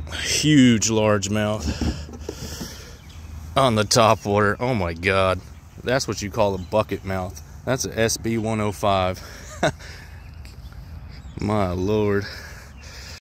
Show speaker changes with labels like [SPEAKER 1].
[SPEAKER 1] Huge largemouth on the top water. Oh my God. That's what you call a bucket mouth. That's an SB 105. My Lord.